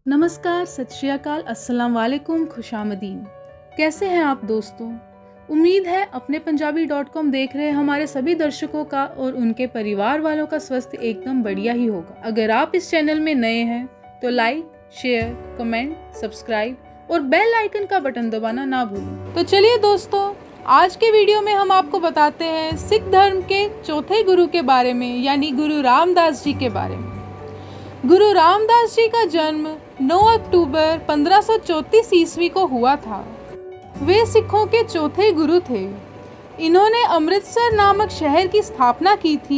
नमस्कार, सत श्री अकाल, अस्सलाम वालेकुम, खुशामदीन। कैसे हैं आप दोस्तों? उम्मीद है अपने पंजाबी.com देख रहे हमारे सभी दर्शकों का और उनके परिवार वालों का स्वास्थ्य एकदम बढ़िया ही होगा। अगर आप इस चैनल में नए हैं तो लाइक, शेयर, कमेंट, सब्सक्राइब और बेल आइकन का बटन दबाना ना भूलें। तो चलिए दोस्तों, आज के वीडियो में हम आपको बताते हैं सिख धर्म के चौथे गुरु के बारे में, यानी गुरु रामदास जी के बारे में। गुरु रामदास जी का जन्म 9 अक्टूबर 1534 ईस्वी को हुआ था। वे सिखों के चौथे गुरु थे। इन्होंने अमृतसर नामक शहर की स्थापना की थी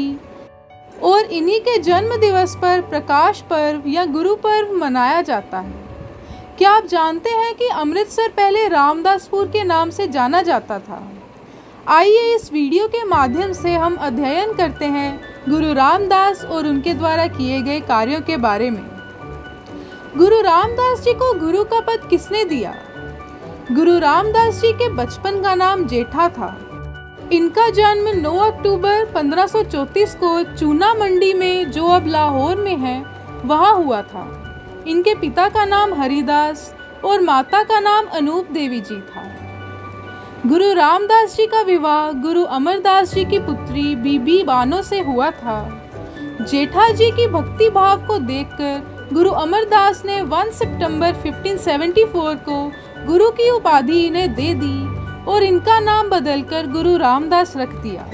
और इन्हीं के जन्म दिवस पर प्रकाश पर्व या गुरु पर्व मनाया जाता है। क्या आप जानते हैं कि अमृतसर पहले रामदासपुर के नाम से जाना जाता था? आइए इस वीडियो के माध्यम से हम अध्ययन करते हैं गुरु रामदास और उनके द्वारा किए गए कार्यों के बारे में। गुरु रामदास जी को गुरु का पद किसने दिया? गुरु रामदास जी के बचपन का नाम जेठा था। इनका जन्म 9 अक्टूबर 1534 को चूना मंडी में, जो अब लाहौर में है, वहाँ हुआ था। इनके पिता का नाम हरिदास और माता का नाम अनूप देवी जी था। गुरु रामदास जी का विवाह गुरु अमरदास जी की पुत्री बीबी बानो से हुआ था। जेठा जी की भक्ति भाव को देखकर गुरु अमरदास ने 1 सितंबर 1574 को गुरु की उपाधि इन्हें दे दी और इनका नाम बदलकर गुरु रामदास रख दिया।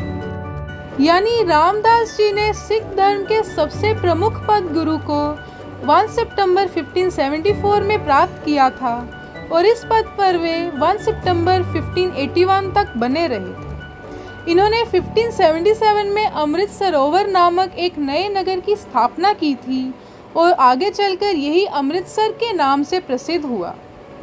यानी रामदास जी ने सिख धर्म के सबसे प्रमुख पद गुरु को 1 सितंबर 1574 में प्राप्त किया था और इस पद पर वे 1 सितंबर 1581 तक बने रहे। इन्होंने 1577 में अमृत सरोवर नामक एक नए नगर की स्थापना की थी और आगे चलकर यही अमृतसर के नाम से प्रसिद्ध हुआ।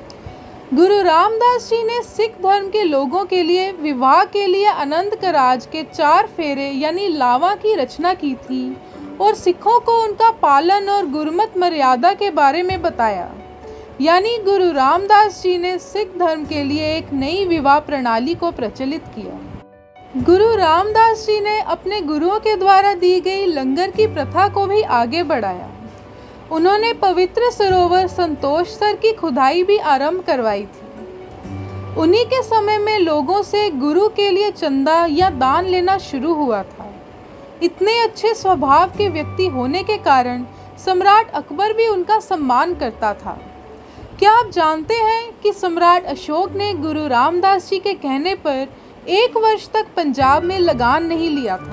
गुरु रामदास जी ने सिख धर्म के लोगों के लिए विवाह के लिए अनंत कराज के 4 फेरे यानी लावा की रचना की थी और सिखों को उनका पालन और गुरमत मर्यादा के बारे में बताया। यानी गुरु रामदास जी ने सिख धर्म के लिए एक नई विवाह प्रणाली को प्रचलित किया। गुरु रामदास जी ने अपने गुरुओं के द्वारा दी गई लंगर की प्रथा को भी आगे बढ़ाया। उन्होंने पवित्र सरोवर संतोषसर की खुदाई भी आरंभ करवाई थी। उन्हीं के समय में लोगों से गुरु के लिए चंदा या दान लेना शुरू हुआ था। इतने अच्छे स्वभाव के व्यक्ति होने के कारण सम्राट अकबर भी उनका सम्मान करता था। क्या आप जानते हैं कि सम्राट अशोक ने गुरु रामदास जी के कहने पर 1 वर्ष तक पंजाब में लगान नहीं लिया था?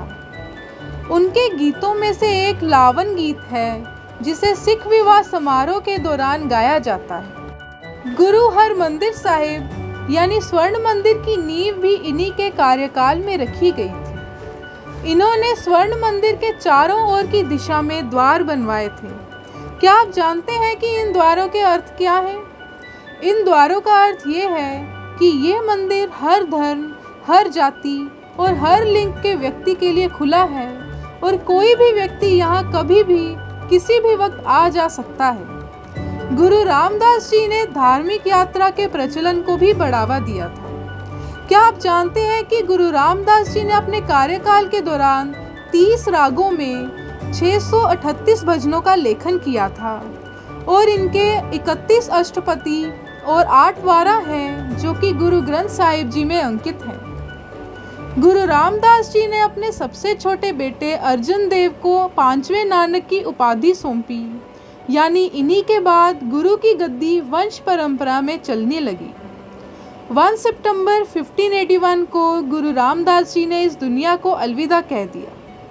उनके गीतों में से एक लावन गीत है जिसे सिख विवाह समारोह के दौरान गाया जाता है। गुरु हरमंदिर साहिब यानी स्वर्ण मंदिर की नींव भी इन्हीं के कार्यकाल में रखी गई थी। इन्होंने स्वर्ण मंदिर के चारों ओर की दिशा में द्वार बनवाए थे। क्या आप जानते हैं कि इन द्वारों के अर्थ क्या हैं? इन द्वारों का अर्थ ये है कि ये मंदिर हर धर्म, हर जाति और हर लिंग के व्यक्ति के लिए खुला है और कोई भी व्यक्ति यहाँ कभी भी किसी भी वक्त आ जा सकता है। गुरु रामदास जी ने धार्मिक यात्रा के प्रचलन को भी बढ़ावा दिया था। क्या आप जानते हैं कि गुरु रामदास जी ने अपने कार्यकाल के दौरान 30 रागों में 638 भजनों का लेखन किया था और इनके 31 अष्टपदी और 8 वारा हैं जो कि गुरु ग्रंथ साहिब जी में अंकित हैं। गुरु रामदास जी ने अपने सबसे छोटे बेटे अर्जुन देव को 5वें नानक की उपाधि सौंपी। यानी इन्हीं के बाद गुरु की गद्दी वंश परंपरा में चलने लगी। 1 सितंबर 1581 को गुरु रामदास जी ने इस दुनिया को अलविदा कह दिया।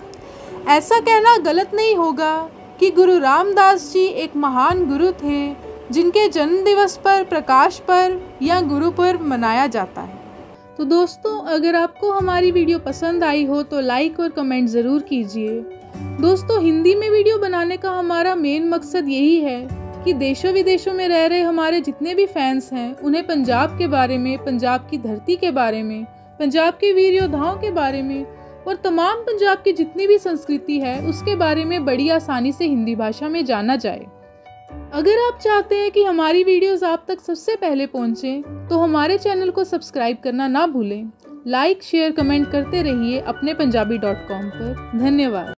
ऐसा कहना गलत नहीं होगा कि गुरु रामदास जी एक महान गुरु थे जिनके जन्म दिवस पर प्रकाश पर्व या गुरु पर्व मनाया जाता है। तो दोस्तों, अगर आपको हमारी वीडियो पसंद आई हो तो लाइक और कमेंट ज़रूर कीजिए। दोस्तों, हिंदी में वीडियो बनाने का हमारा मेन मकसद यही है कि देशों विदेशों में रह रहे हमारे जितने भी फैंस हैं उन्हें पंजाब के बारे में, पंजाब की धरती के बारे में, पंजाब के वीर योद्धाओं के बारे में और तमाम पंजाब की जितनी भी संस्कृति है उसके बारे में बड़ी आसानी से हिंदी भाषा में जाना जाए। अगर आप चाहते हैं कि हमारी वीडियोस आप तक सबसे पहले पहुंचें तो हमारे चैनल को सब्सक्राइब करना ना भूलें। लाइक, शेयर, कमेंट करते रहिए अपने पंजाबी.com पर। धन्यवाद।